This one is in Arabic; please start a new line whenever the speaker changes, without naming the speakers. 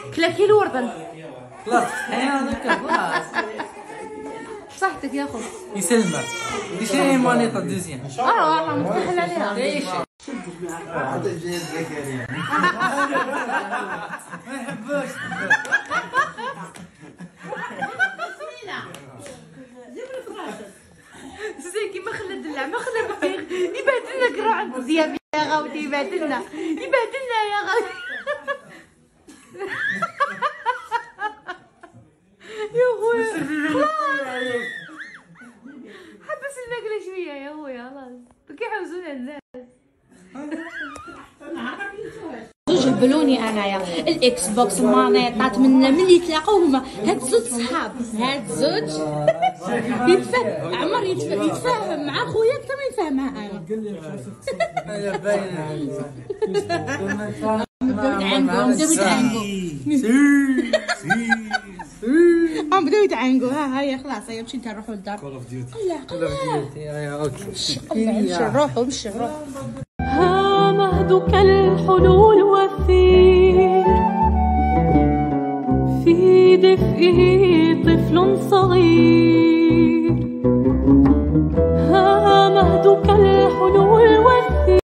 كلا كيلو ورده
خلاص هذاك خلاص
صحتك يا خو
يسلمك ديش هي مانيطه دوزيام
والله مفتوح عليها
ايش
هذا جاي زكريا
ما يحبوش
زي كيما خلى الدلع ما خلى بطيخ يبهدلنا كرا عند زياد يا غاودي يبهدلنا يا غاودي يا خويا حبس الماكله شويه يا خويا خلاص كيحوزونا الناس زوج هبلوني انايا الاكس بوكس مانيطات منا ملي تلاقاو هما هاد زوج صحاب هاد زوج يتفاهم عمر يتفاهم مع خويا اكثر ما يتفاهم مع انا
هذا باينه
بداو يتعانقوا هيا خلاص هيا مشيت نروحوا للدار
كول اوف ديوتي
لا
كول اوف ديوتي اوكي
نمشي نروحوا
ها مهدك الحلول والثير في دفئه طفل صغير